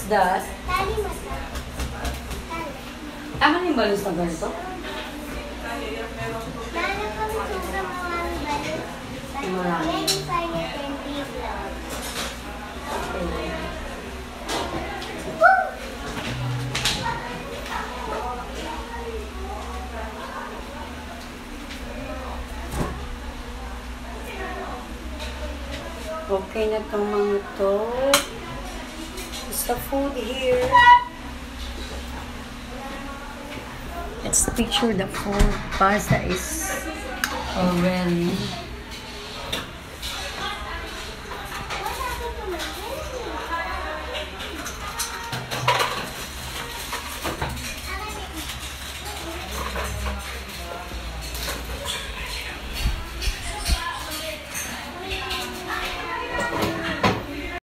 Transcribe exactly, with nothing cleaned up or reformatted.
What's that? Tali mata. Ah, ano yung balloons na ganito? Nana kami sobrang maraming balloons. Marami. Very funny and big lang. Okay na itong mga to. It's the food here. Let's picture the food. Pasta is already